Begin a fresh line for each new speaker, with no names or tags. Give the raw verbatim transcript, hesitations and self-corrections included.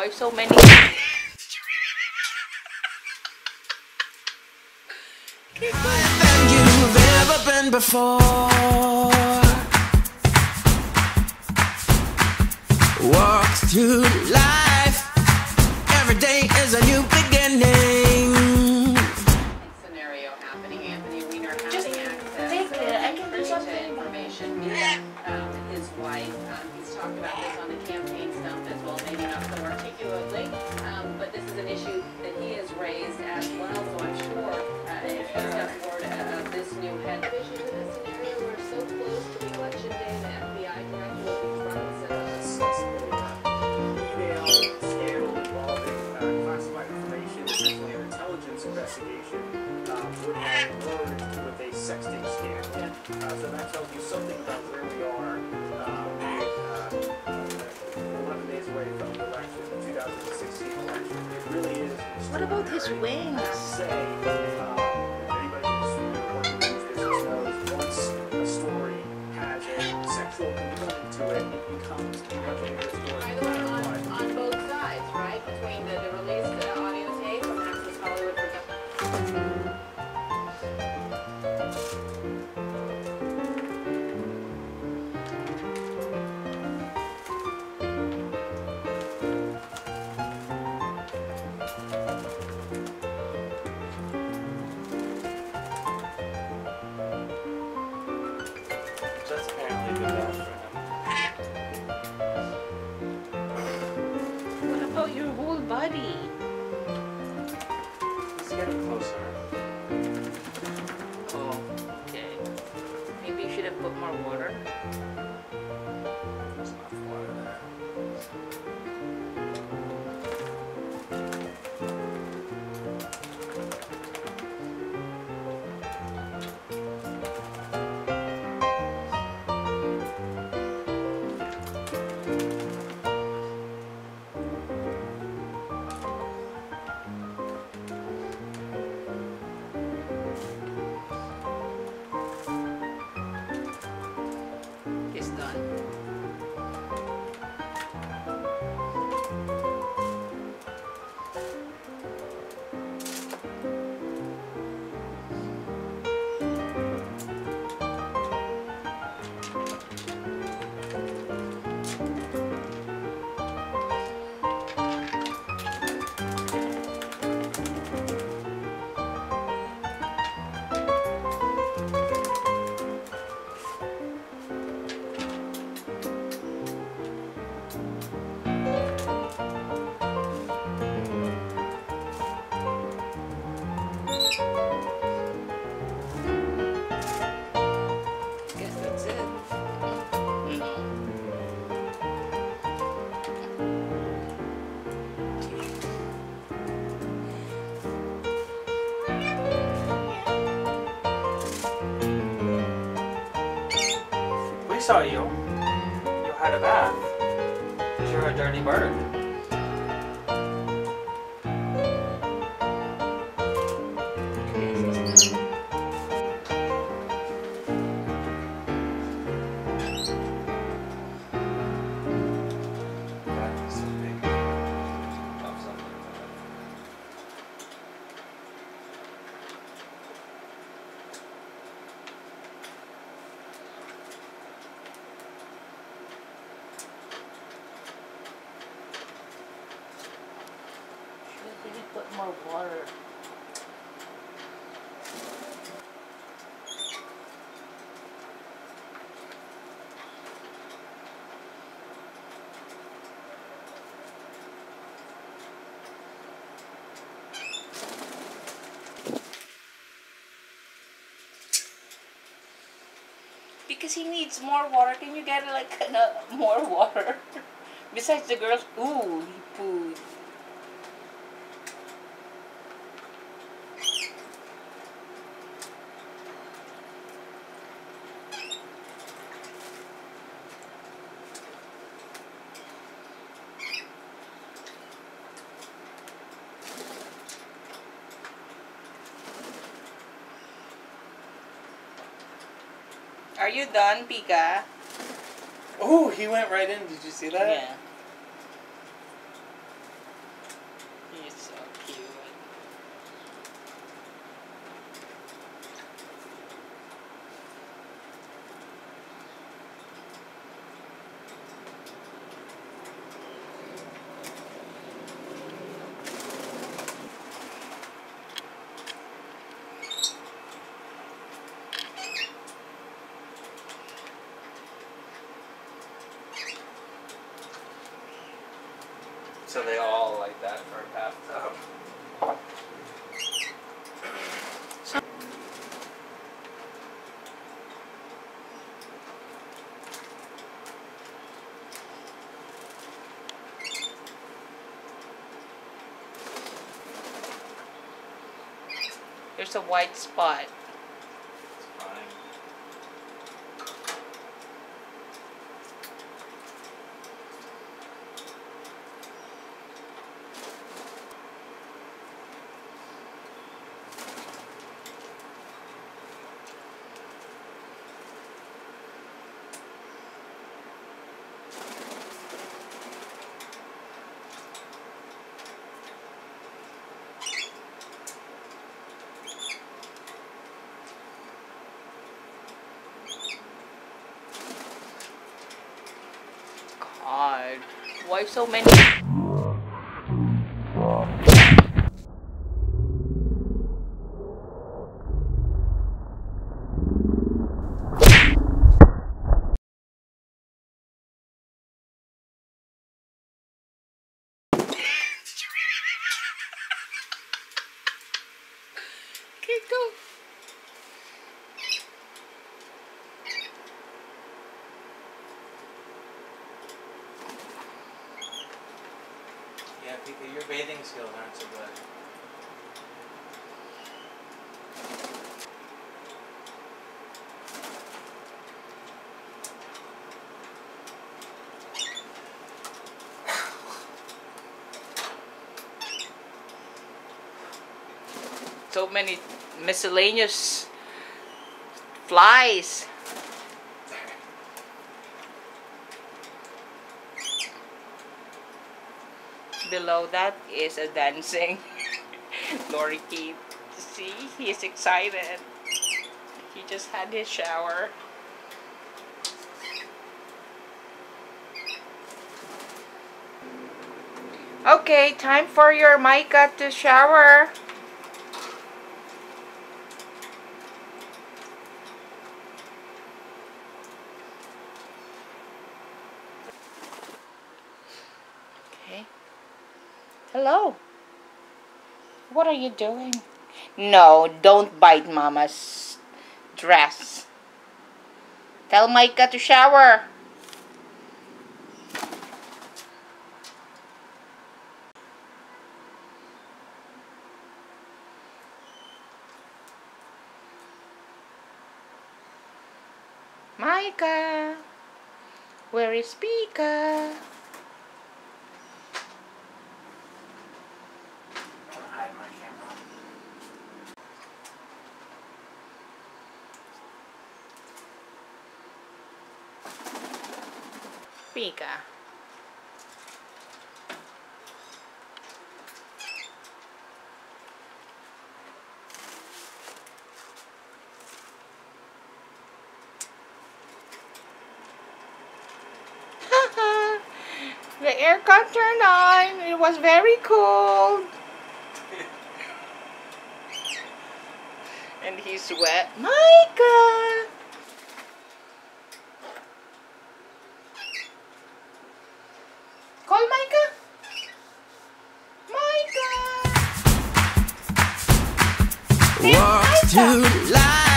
I have so many.
Than you've ever been before. Walk through life. Every day is a new beginning.
Scenario happening, Anthony Weiner
Just
having access
take it. I can do
to
something.
information via um, his wife. Um, he's talked about this on the campaign stump as well, maybe not so articulately, um, but this is an issue that he has raised as well. So I'm sure uh, if he steps forward uh, of this new head. Visions in this scenario, we're so close to the election day. The F B I director will be front and center.
Email scandal involving uh, classified information, essentially an intelligence investigation, um, would have merged with a sexting scandal. Uh, so that tells you something about where we are. Um, uh, uh, eleven days away from the election, the two thousand sixteen election. It really is.
What about his
extraordinary.
wings?
I say, um, if anybody who's working in this business knows, once a story has a sexual component to it, it becomes a much bigger story.
By the way, on, on both sides, right? Between the, the released uh, audio tape from Access Hollywood Production.
That's apparently good enough for him.
What about your whole body?
He's getting closer.
Oh, okay. Maybe you should have put more water.
There's enough water there.
It's done. Guess that's it. No.
We saw you. You had a bath. You're a dirty bird. That is a big thumbs up.
Should have really put more water. Because he needs more water. Can you get like ano- more water? Besides the girls, ooh, he pooed. Are you done, Pika?
Oh, he went right in. Did you see that?
Yeah.
So they all like that for a bathtub.
There's a white spot.
It's fine.
God, why so many? Okay, go.
Yeah, Pika, your bathing skills aren't so good.
So many miscellaneous flies. Below that is a dancing Lori Keith. See, he's excited. He just had his shower. Okay, time for your Micah to shower. Okay. Hello. What are you doing? No, don't bite Mama's dress. Tell Micah to shower. Micah, where is Pika?
Hide my camera.
Pika. The aircon turned on. It was very cold. And he's wet. Micah! Call Micah. Micah!
Walk to life.